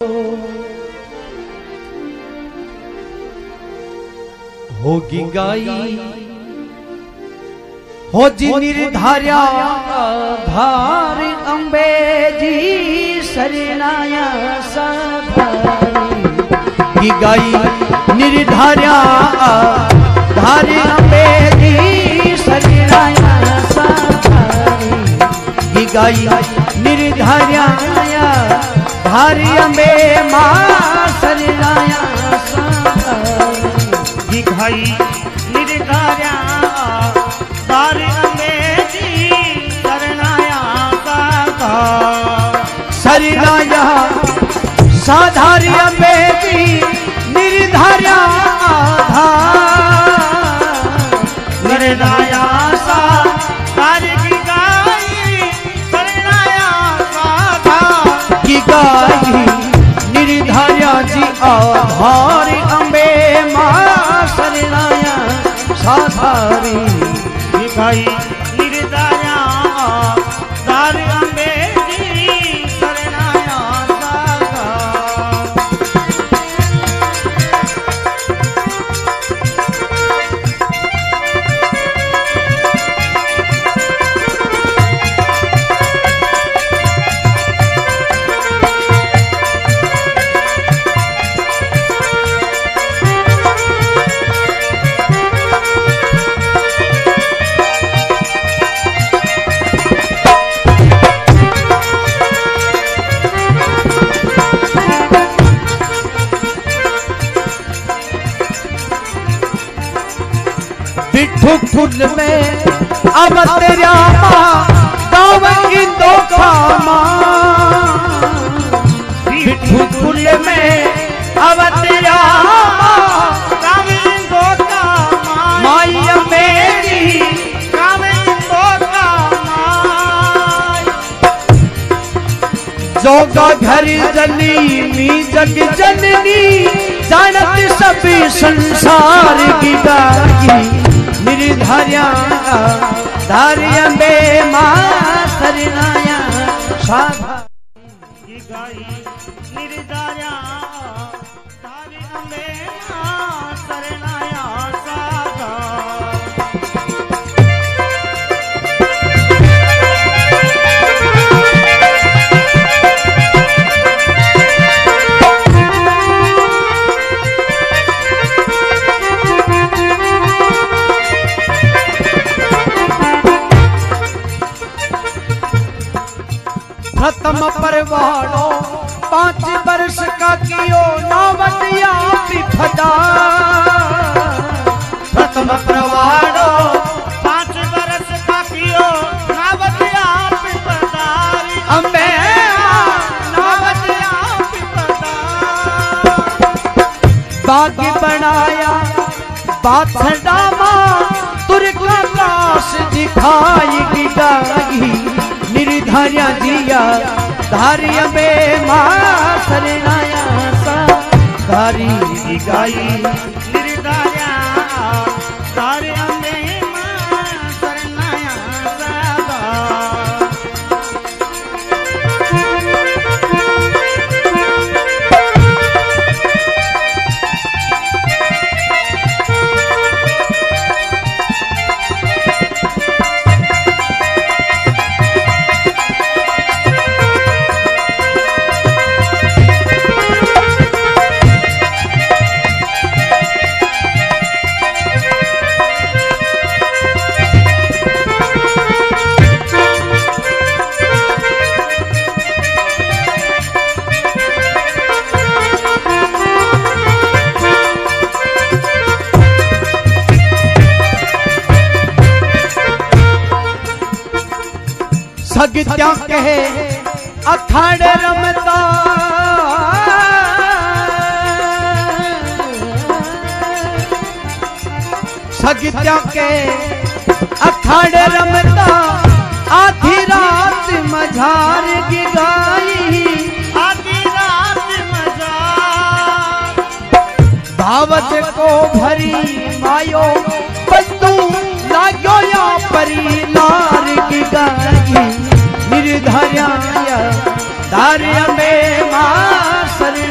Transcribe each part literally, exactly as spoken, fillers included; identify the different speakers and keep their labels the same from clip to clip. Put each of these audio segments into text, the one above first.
Speaker 1: होगी गाई हो जी निर्धार्या धार अंबे जी शरणाया सधारी गाई निर्धार्या धार अंबे जी शरणाया सधारी गाई निर्धार्या धार अंबे मां शरणाया सधारी
Speaker 2: गाई निर्धार्या धार अंबे जी शरणाया
Speaker 1: शरणाया साधारी अंबे जी निर्धार्या
Speaker 2: निर्धाया साधारी की गाई शरणाया
Speaker 1: की गाई निर्धार्या जी आधार अंबे मां शरणाया साधारी
Speaker 2: गाई निर्धाया धार अंबे जी शरणाया
Speaker 1: बिट्ठू फुल में अब तेरा माँ गाँव की दो खामा बिट्ठू फुल में अब तेरा
Speaker 2: गाँव की दो खामा
Speaker 1: माया मेरी
Speaker 2: गाँव की दो खामा
Speaker 1: जोगा घर जनी मी जग जननी जानत सभी संसार की गाई निर्धार्या धार अंबे मां शरणाया साधारी
Speaker 2: गाई निर्धार्या धार अंबे मां शरणाया
Speaker 1: प्रथम परवाड़ो पांच वर्ष का कियो नावतिया पिफदा प्रथम परवाड़ो
Speaker 2: पांच वर्ष का कियो नावतिया पिपदारी
Speaker 1: अंबे
Speaker 2: नावतिया पिपदा
Speaker 1: बाग बनाया बाथड़ा मां तुरका काश दिखाई गाई निर्धार्या जिया धारी अंबे मां शरणाया साधारी गाई
Speaker 2: निर्धार्या धार अंबे मां शरणाया
Speaker 1: सगत्या कहे अखाड़े रमता सगत्या के अखाड़े रमता आधी रात मझार की गाई
Speaker 2: आधी रात मझार
Speaker 1: दावत को भरी मायो बंदू लाग्यो या परी लार की गाई निर्धार्या धार अंबे मां शरणाया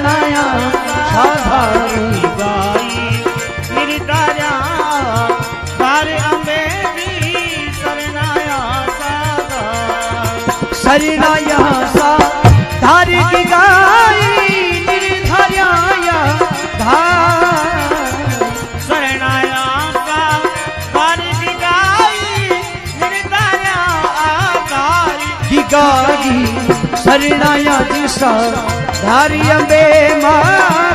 Speaker 1: शरणाया सा धारी की गाई निर्धार्या धार
Speaker 2: शरणाया सा धारी की गाई निर्धार्या धारी
Speaker 1: की गाई शरणाया जी सा धारी अम्बे मां